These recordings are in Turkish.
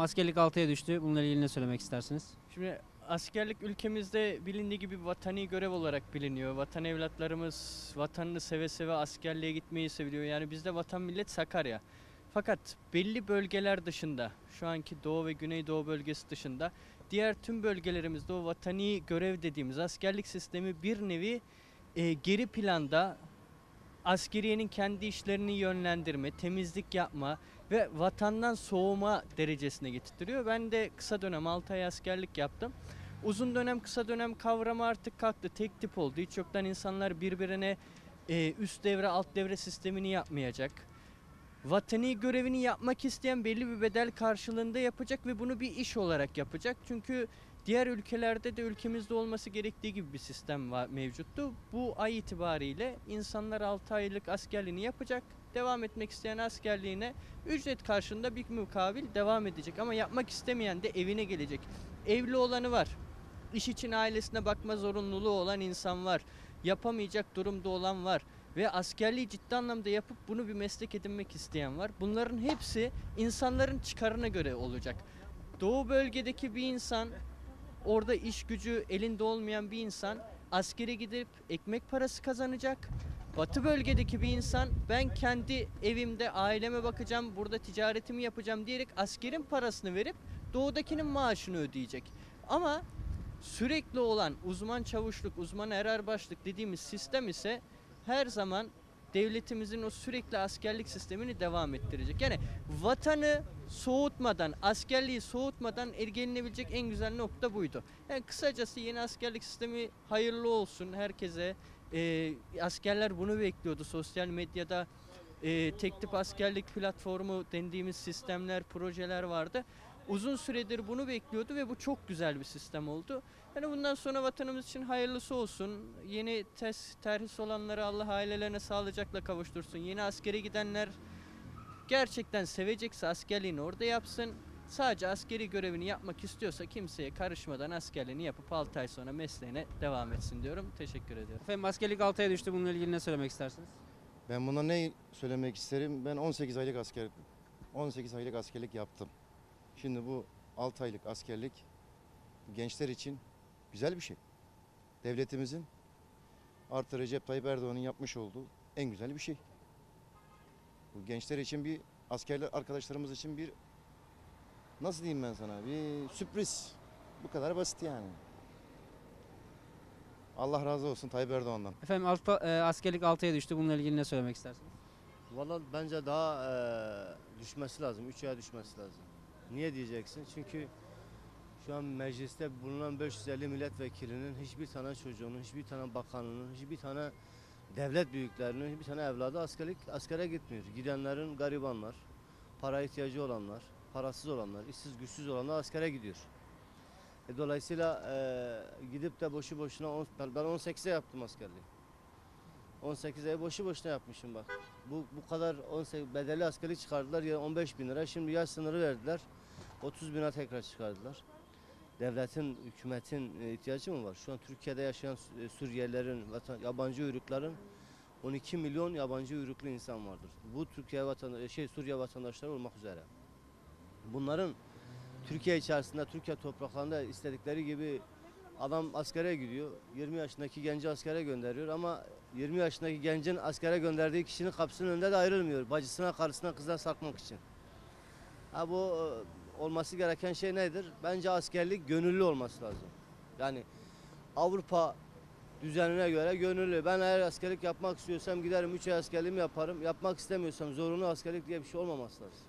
Askerlik 6'ya düştü. Bununla ilgili ne söylemek istersiniz? Şimdi askerlik ülkemizde bilindiği gibi vatani görev olarak biliniyor. Vatan evlatlarımız vatanını seve seve askerliğe gitmeyi seviyor. Yani bizde vatan millet Sakarya. Fakat belli bölgeler dışında, şu anki Doğu ve Güneydoğu bölgesi dışında diğer tüm bölgelerimizde o vatani görev dediğimiz askerlik sistemi bir nevi geri planda askeriyenin kendi işlerini yönlendirme, temizlik yapma ve vatandan soğuma derecesine getirtiyor. Ben de kısa dönem 6 ay askerlik yaptım. Uzun dönem kısa dönem kavramı artık kalktı. Tek tip oldu. Hiç yoktan insanlar birbirine üst devre alt devre sistemini yapmayacak. Vatani görevini yapmak isteyen belli bir bedel karşılığında yapacak ve bunu bir iş olarak yapacak. Çünkü diğer ülkelerde de ülkemizde olması gerektiği gibi bir sistem mevcuttu. Bu ay itibariyle insanlar 6 aylık askerliğini yapacak. Devam etmek isteyen askerliğine ücret karşılığında bir mukabil devam edecek. Ama yapmak istemeyen de evine gelecek. Evli olanı var. İş için ailesine bakma zorunluluğu olan insan var. Yapamayacak durumda olan var. Ve askerliği ciddi anlamda yapıp bunu bir meslek edinmek isteyen var. Bunların hepsi insanların çıkarına göre olacak. Doğu bölgedeki bir insan, orada iş gücü elinde olmayan bir insan askere gidip ekmek parası kazanacak. Batı bölgedeki bir insan ben kendi evimde aileme bakacağım, burada ticaretimi yapacağım diyerek askerin parasını verip doğudakinin maaşını ödeyecek. Ama sürekli olan uzman çavuşluk, uzman ererbaşlık dediğimiz sistem ise her zaman devletimizin o sürekli askerlik sistemini devam ettirecek. Yani vatanı soğutmadan, askerliği soğutmadan gelinebilecek en güzel nokta buydu. Yani kısacası yeni askerlik sistemi hayırlı olsun herkese. Askerler bunu bekliyordu. Sosyal medyada tek tip askerlik platformu dendiğimiz sistemler, projeler vardı. Uzun süredir bunu bekliyordu ve bu çok güzel bir sistem oldu. Yani bundan sonra vatanımız için hayırlısı olsun. Yeni terhis olanları Allah ailelerine sağlıcakla kavuştursun. Yeni askere gidenler gerçekten sevecekse askerliğini orada yapsın. Sadece askeri görevini yapmak istiyorsa kimseye karışmadan askerliğini yapıp 6 ay sonra mesleğine devam etsin diyorum. Teşekkür ediyorum. Efendim askerlik 6'ya düştü. Bununla ilgili ne söylemek istersiniz? Ben buna ne söylemek isterim? Ben 18 aylık askerlik yaptım. Şimdi bu 6 aylık askerlik gençler için güzel bir şey. Devletimizin artı Recep Tayyip Erdoğan'ın yapmış olduğu en güzel bir şey. Bu gençler için bir askerler arkadaşlarımız için bir nasıl diyeyim ben sana bir sürpriz. Bu kadar basit yani. Allah razı olsun Tayyip Erdoğan'dan. Efendim askerlik 6'ya düştü. Bununla ilgili ne söylemek istersiniz? Valla bence daha düşmesi lazım. 3 aya düşmesi lazım. Niye diyeceksin? Çünkü şu an mecliste bulunan 550 milletvekilinin hiçbir tane çocuğunun, hiçbir tane bakanının, hiçbir tane devlet büyüklerinin, hiçbir tane evladı askere gitmiyor. Gidenlerin garibanlar, para ihtiyacı olanlar, parasız olanlar, işsiz güçsüz olanlar askere gidiyor. Dolayısıyla gidip de boşu boşuna ben 18'e yaptım askerliği. 18 ay boşu boşuna yapmışım bak. Bu kadar 18 bedelli askerlik çıkardılar ya 15 bin lira. Şimdi yaş sınırı verdiler. 30 bine tekrar çıkardılar. Devletin, hükümetin ihtiyacı mı var? Şu an Türkiye'de yaşayan Suriyelilerin, yabancı uyrukların 12 milyon yabancı uyruklu insan vardır. Bu Suriye vatandaşları olmak üzere. Bunların Türkiye içerisinde, Türkiye topraklarında istedikleri gibi adam askere gidiyor. 20 yaşındaki genci askere gönderiyor ama 20 yaşındaki gencin askere gönderdiği kişinin kapısının önünde de ayrılmıyor. Bacısına, karısına, kızına sarkmak için. Bu olması gereken şey nedir? Bence askerlik gönüllü olması lazım. Yani Avrupa düzenine göre gönüllü. Ben eğer askerlik yapmak istiyorsam giderim 3 ay askerliğimi yaparım. Yapmak istemiyorsam zorunlu askerlik diye bir şey olmaması lazım.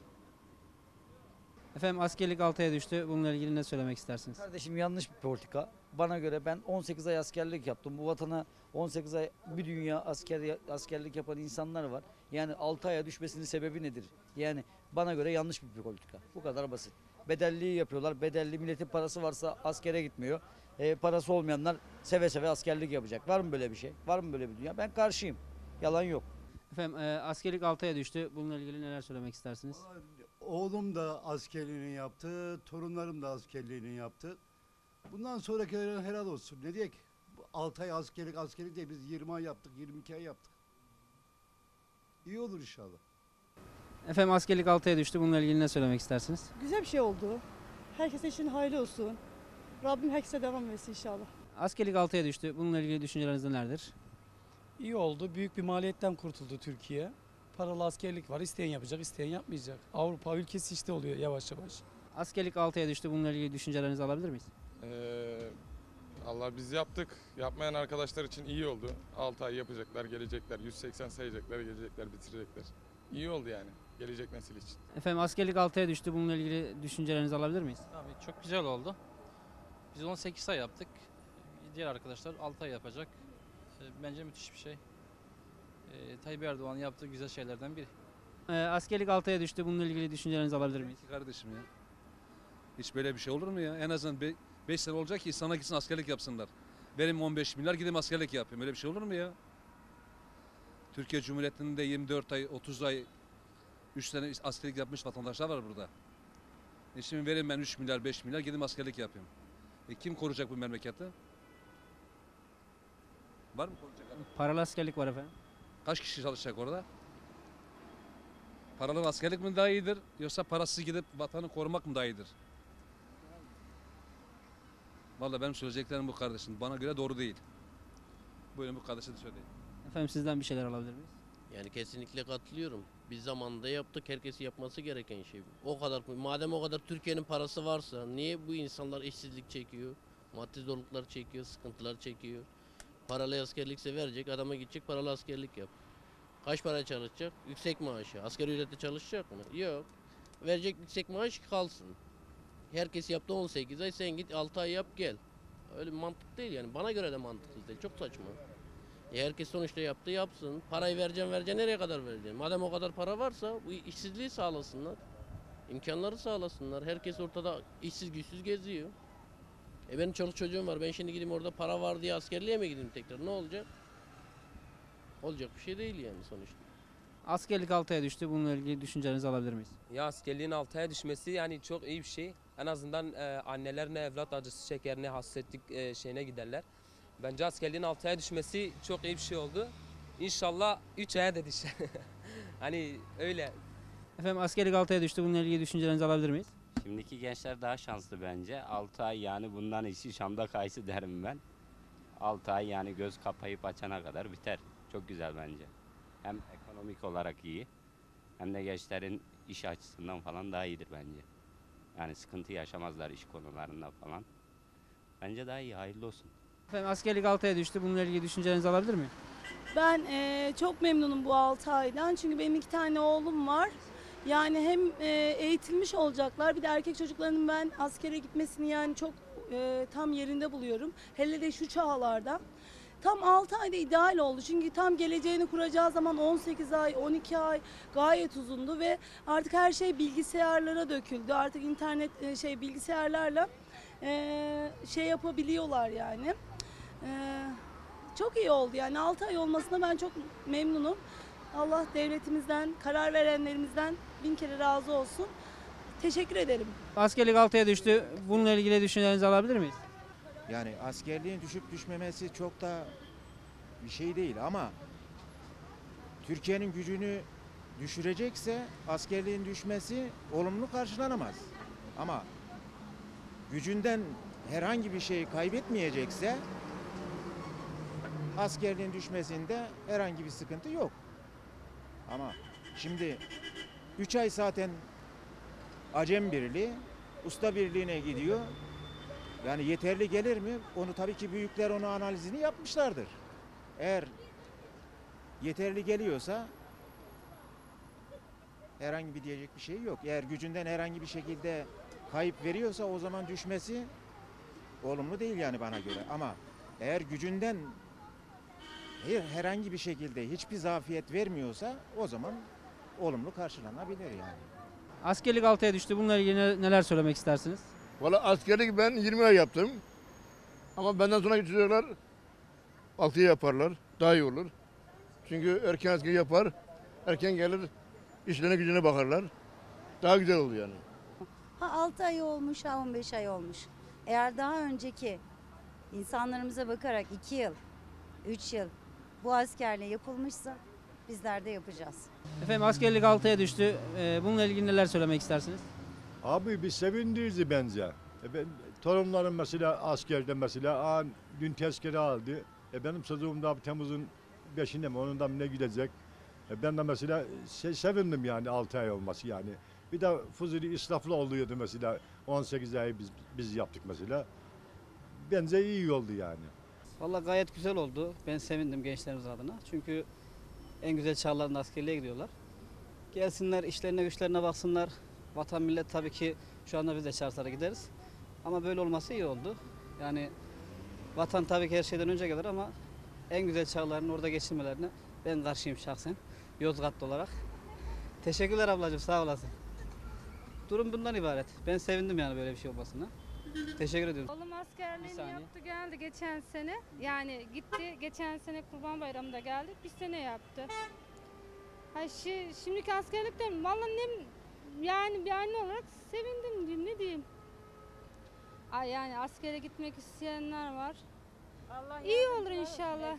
Efendim askerlik 6'ya düştü. Bununla ilgili ne söylemek istersiniz? Kardeşim yanlış bir politika. Bana göre ben 18 ay askerlik yaptım. Bu vatana 18 ay bir dünya askerlik yapan insanlar var. Yani 6 aya düşmesinin sebebi nedir? Yani bana göre yanlış bir politika. Bu kadar basit. Bedelliği yapıyorlar. Bedelli milletin parası varsa askere gitmiyor. Parası olmayanlar seve seve askerlik yapacak. Var mı böyle bir şey? Var mı böyle bir dünya? Ben karşıyım. Yalan yok. Efendim askerlik 6'ya düştü. Bununla ilgili neler söylemek istersiniz? Oğlum da askerliğini yaptı, torunlarım da askerliğini yaptı. Bundan sonrakilere helal olsun. Ne diyek? 6 ay askerlik değil, biz 20 ay yaptık, 22 ay yaptık. İyi olur inşallah. Efendim askerlik 6'ya düştü. Bununla ilgili ne söylemek istersiniz? Güzel bir şey oldu. Herkese için hayırlı olsun. Rabbim herkese devam etsin inşallah. Askerlik 6'ya düştü. Bununla ilgili düşünceleriniz nelerdir? İyi oldu. Büyük bir maliyetten kurtuldu Türkiye. Paralı askerlik var. İsteyen yapacak, isteyen yapmayacak. Avrupa ülkesi işte oluyor yavaş yavaş. Askerlik 6'ya düştü. Bununla ilgili düşüncelerinizi alabilir miyiz? Allah biz yaptık. Yapmayan arkadaşlar için iyi oldu. 6 ay yapacaklar, gelecekler. 180 sayacaklar, gelecekler, bitirecekler. İyi oldu yani gelecek nesil için. Efendim askerlik 6'ya düştü. Bununla ilgili düşüncelerinizi alabilir miyiz? Abi çok güzel oldu. Biz 18 ay yaptık. Diğer arkadaşlar 6 ay yapacak. Bence müthiş bir şey. Tayyip Erdoğan'ın yaptığı güzel şeylerden biri. Askerlik 6'ya düştü. Bununla ilgili düşüncelerinizi alabilir miyiz? Kardeşim ya. Hiç böyle bir şey olur mu ya? En azından 5 sene olacak ki sana gitsin askerlik yapsınlar. Benim 15 milyar gideyim askerlik yapayım. Öyle bir şey olur mu ya? Türkiye Cumhuriyeti'nde 24 ay, 30 ay, 3 sene askerlik yapmış vatandaşlar var burada. Şimdi vereyim ben 3 milyar, 5 milyar gideyim askerlik yapayım. Kim koruyacak bu memleketi? Var mı koruyacak adam? Paralı askerlik var efendim. Kaç kişi çalışacak orada? Paralı askerlik mi daha iyidir yoksa parasız gidip vatanı korumak mı daha iyidir? Vallahi benim söyleyeceklerim bu kardeşim. Bana göre doğru değil. Buyurun bu kardeşe de söyleyin. Efendim sizden bir şeyler alabilir miyiz? Yani kesinlikle katılıyorum. Biz zamanında yaptık. Herkesi yapması gereken şey. O kadar, madem o kadar Türkiye'nin parası varsa niye bu insanlar işsizlik çekiyor? Maddi zorluklar çekiyor, sıkıntılar çekiyor. Paralı askerlikse verecek, adama gidecek paralı askerlik yap. Kaç para çalışacak? Yüksek maaşı. Asgari ücretle çalışacak mı? Yok. Verecek yüksek maaş kalsın. Herkes yaptı 18 ay, sen git 6 ay yap gel. Öyle bir mantık değil yani. Bana göre de mantıksız değil. Çok saçma. Herkes sonuçta yaptı yapsın. Parayı vereceğim nereye kadar vereceğim? Madem o kadar para varsa bu işsizliği sağlasınlar. İmkanları sağlasınlar. Herkes ortada işsiz güçsüz geziyor. Benim çoluk çocuğum var. Ben şimdi gideyim orada para var diye askerliğe mi gideyim tekrar? Ne olacak? Olacak bir şey değil yani sonuçta. Askerlik 6'ya düştü. Bununla ilgili düşüncelerinizi alabilir miyiz? Ya askerliğin 6'ya düşmesi yani çok iyi bir şey. En azından anneler ne evlat acısı çeker ne hasretlik şeyine giderler. Bence askerliğin 6'ya düşmesi çok iyi bir şey oldu. İnşallah 3 aya da düşer. Hani öyle. Efendim askerlik 6'ya düştü. Bununla ilgili düşüncelerinizi alabilir miyiz? Şimdiki gençler daha şanslı bence. 6 ay yani bundan işi Şam'da kayısı derim ben. 6 ay yani göz kapayıp açana kadar biter. Çok güzel bence. Hem ekonomik olarak iyi hem de gençlerin iş açısından falan daha iyidir bence. Yani sıkıntı yaşamazlar iş konularında falan. Bence daha iyi, hayırlı olsun. Efendim askerlik 6'ya düştü. Bununla ilgili düşüncelerinizi alabilir miyim? Ben çok memnunum bu 6 aydan. Çünkü benim 2 tane oğlum var. Yani hem eğitilmiş olacaklar. Bir de erkek çocuklarının ben askere gitmesini yani çok tam yerinde buluyorum. Hele de şu çağlarda. Tam 6 ayda ideal oldu. Çünkü tam geleceğini kuracağı zaman 18 ay, 12 ay gayet uzundu ve artık her şey bilgisayarlara döküldü. Artık internet bilgisayarlarla şey yapabiliyorlar yani. Çok iyi oldu yani 6 ay olmasına ben çok memnunum. Allah devletimizden, karar verenlerimizden 1000 kere razı olsun. Teşekkür ederim. Askerlik 6'ya düştü. Bununla ilgili düşüncelerinizi alabilir miyiz? Yani askerliğin düşüp düşmemesi çok da bir şey değil ama Türkiye'nin gücünü düşürecekse askerliğin düşmesi olumlu karşılanamaz. Ama gücünden herhangi bir şey kaybetmeyecekse askerliğin düşmesinde herhangi bir sıkıntı yok. Ama şimdi 3 ay zaten Acem Birliği, Usta Birliği'ne gidiyor. Yani yeterli gelir mi? Onu tabii ki büyükler onu analizini yapmışlardır. Eğer yeterli geliyorsa herhangi bir diyecek bir şey yok. Eğer gücünden herhangi bir şekilde kayıp veriyorsa o zaman düşmesi olumlu değil yani bana göre. Ama eğer gücünden herhangi bir şekilde hiçbir zafiyet vermiyorsa o zaman olumlu karşılanabilir yani. Askerlik 6'ya düştü. Bununla ilgili neler söylemek istersiniz? Valla askerlik ben 20 ay yaptım. Ama benden sonraki çocuklar 6'ya yaparlar. Daha iyi olur. Çünkü erken askeri yapar. Erken gelir işlerine gücüne bakarlar. Daha güzel olur yani. Ha 6 ay olmuş, ha 15 ay olmuş. Eğer daha önceki insanlarımıza bakarak 2 yıl, 3 yıl bu askerliğe yapılmışsa bizler de yapacağız. Efendim askerlik 6'ya düştü. Bununla ilgili neler söylemek istersiniz? Abi bir sevindirici bence. Ben, torunlarım mesela askerde mesela dün tezkere aldı. Benim çocuğum da Temmuz'un 5'inde mi onun da ne gidecek. Ben de mesela sevindim yani 6 ay olması yani. Bir de Fuzuli israflı oluyordu mesela 18 ay biz yaptık mesela. Bence iyi oldu yani. Vallahi gayet güzel oldu. Ben sevindim gençlerimiz adına. Çünkü en güzel çağlarında askerliğe gidiyorlar. Gelsinler, işlerine güçlerine baksınlar. Vatan millet tabii ki şu anda biz de Çarşı'ya gideriz. Ama böyle olması iyi oldu. Yani vatan tabii ki her şeyden önce gelir ama en güzel çağlarını orada geçirmelerine ben karşıyım şahsen. Yozgatlı olarak. Teşekkürler ablacığım, sağ olasın. Durum bundan ibaret. Ben sevindim yani böyle bir şey olmasına. Teşekkür ediyorum. Oğlum askerliğini yaptı geldi geçen sene. Yani gitti geçen sene Kurban Bayramı'nda geldi. Bir sene yaptı. Şimdiki askerlikten vallahi yani bir anne olarak sevindim diyeyim, ne diyeyim. Yani askere gitmek isteyenler var. İyi olur inşallah.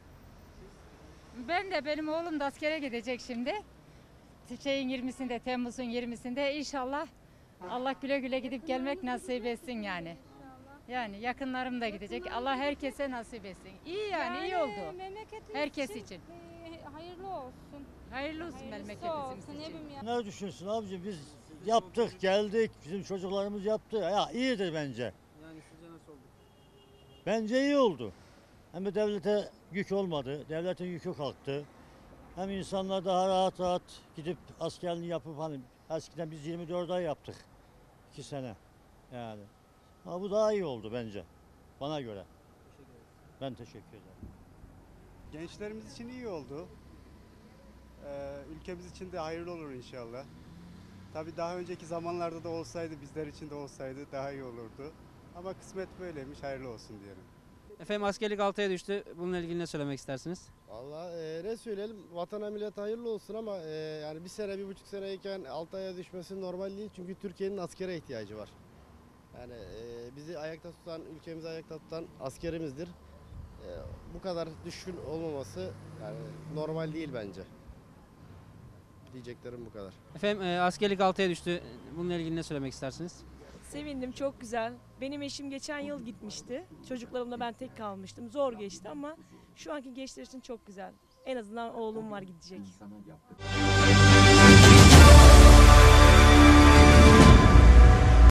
Benim oğlum da askere gidecek şimdi. Şeyin 20'sinde, Temmuz'un 20'sinde inşallah Allah güle güle gidip gelmek nasip etsin yani. Yani yakınlarım da gidecek. Allah herkese nasip etsin. İyi yani iyi oldu. Herkes için. Hayırlı olsun. Hayırlı olsun memleketimiz için. Ne düşünsün abicim, biz yaptık geldik, bizim çocuklarımız yaptı. Ya iyidir bence. Yani sizce nasıl oldu? Bence iyi oldu. Hem de devlete yük olmadı, devletin yükü kalktı. Hem insanlar daha rahat gidip askerliğini yapıp hani eskiden biz 24 ay yaptık. 2 sene yani. Ama bu daha iyi oldu bence. Bana göre. Ben teşekkür ederim. Gençlerimiz için iyi oldu. Ülkemiz için de hayırlı olur inşallah. Tabii daha önceki zamanlarda da olsaydı, bizler için de olsaydı daha iyi olurdu. Ama kısmet böyleymiş, hayırlı olsun diyelim. Efendim askerlik 6'ya düştü. Bununla ilgili ne söylemek istersiniz? Vallahi ne söyleyelim, vatana millet hayırlı olsun ama yani bir sene, 1,5 seneyken 6 aya düşmesi normal değil. Çünkü Türkiye'nin askere ihtiyacı var. Yani bizi ayakta tutan, ülkemizi ayakta tutan askerimizdir. Bu kadar düşkün olmaması yani normal değil bence. Diyeceklerim bu kadar. Efendim askerlik 6'ya düştü. Bununla ilgili ne söylemek istersiniz? Sevindim, çok güzel. Benim eşim geçen yıl gitmişti. Çocuklarımla ben tek kalmıştım. Zor geçti ama şu anki gençler için çok güzel. En azından oğlum var, gidecek.